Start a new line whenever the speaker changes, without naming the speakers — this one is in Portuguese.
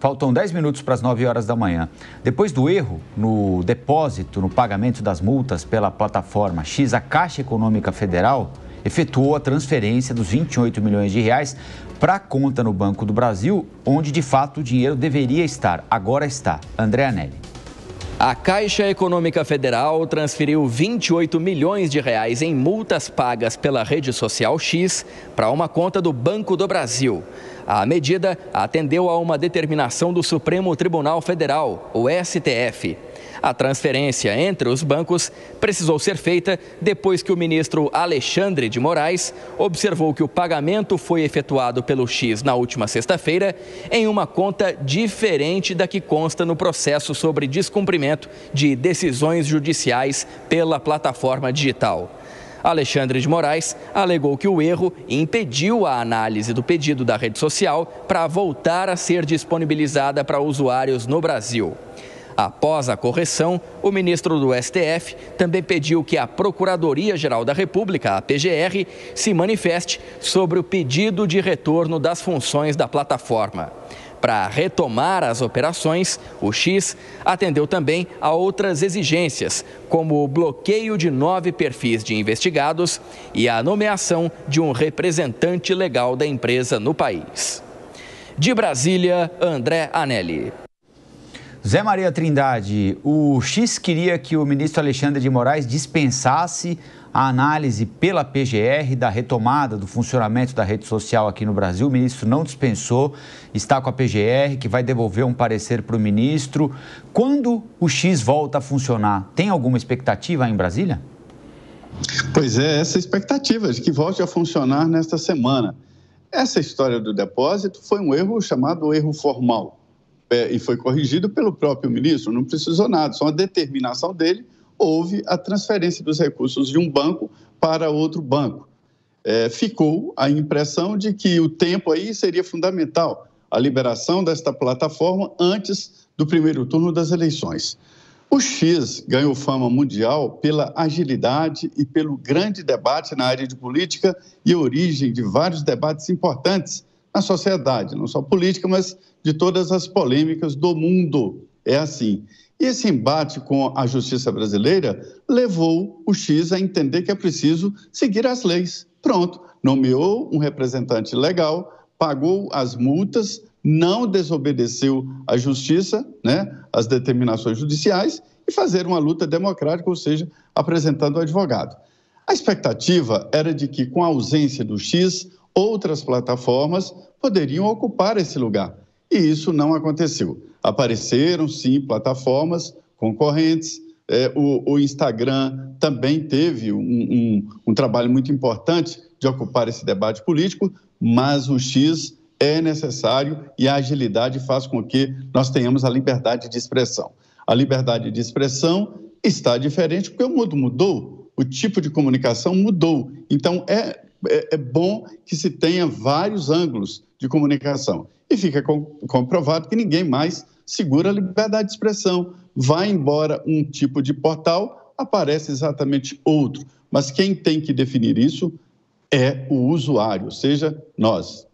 Faltam 10 minutos para as 9 horas da manhã. Depois do erro no depósito, no pagamento das multas pela plataforma X, a Caixa Econômica Federal efetuou a transferência dos 28 milhões de reais para a conta no Banco do Brasil, onde de fato o dinheiro deveria estar. Agora está. André Anelli.
A Caixa Econômica Federal transferiu 28 milhões de reais em multas pagas pela rede social X para uma conta do Banco do Brasil. A medida atendeu a uma determinação do Supremo Tribunal Federal, o STF. A transferência entre os bancos precisou ser feita depois que o ministro Alexandre de Moraes observou que o pagamento foi efetuado pelo X na última sexta-feira em uma conta diferente da que consta no processo sobre descumprimento de decisões judiciais pela plataforma digital. Alexandre de Moraes alegou que o erro impediu a análise do pedido da rede social para voltar a ser disponibilizada para usuários no Brasil. Após a correção, o ministro do STF também pediu que a Procuradoria-Geral da República, a PGR, se manifeste sobre o pedido de retorno das funções da plataforma. Para retomar as operações, o X atendeu também a outras exigências, como o bloqueio de 9 perfis de investigados e a nomeação de um representante legal da empresa no país. De Brasília, André Anelli.
Zé Maria Trindade, o X queria que o ministro Alexandre de Moraes dispensasse a análise pela PGR da retomada do funcionamento da rede social aqui no Brasil. O ministro não dispensou, está com a PGR, que vai devolver um parecer para o ministro. Quando o X volta a funcionar, tem alguma expectativa aí em Brasília?
Pois é, essa expectativa de que volte a funcionar nesta semana. Essa história do depósito foi um erro chamado erro formal. E foi corrigido pelo próprio ministro, não precisou nada, só uma determinação dele, houve a transferência dos recursos de um banco para outro banco. Ficou a impressão de que o tempo aí seria fundamental, a liberação desta plataforma antes do primeiro turno das eleições. O X ganhou fama mundial pela agilidade e pelo grande debate na área de política e origem de vários debates importantes na sociedade, não só política, mas de todas as polêmicas do mundo. É assim. E esse embate com a justiça brasileira levou o X a entender que é preciso seguir as leis. Pronto, nomeou um representante legal, pagou as multas, não desobedeceu à justiça, as determinações judiciais, e fazer uma luta democrática, ou seja, apresentando o advogado. A expectativa era de que, com a ausência do X, outras plataformas poderiam ocupar esse lugar. E isso não aconteceu. Apareceram, sim, plataformas concorrentes. O Instagram também teve um trabalho muito importante de ocupar esse debate político, mas o X é necessário e a agilidade faz com que nós tenhamos a liberdade de expressão. A liberdade de expressão está diferente porque o mundo mudou, o tipo de comunicação mudou. Então, é bom que se tenha vários ângulos de comunicação. E fica comprovado que ninguém mais segura a liberdade de expressão. Vai embora um tipo de portal, aparece exatamente outro. Mas quem tem que definir isso é o usuário, ou seja, nós.